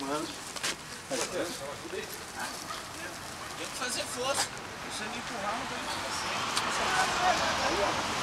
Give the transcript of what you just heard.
mano. Tem que fazer força. Se você me empurrar, não tem que fazer.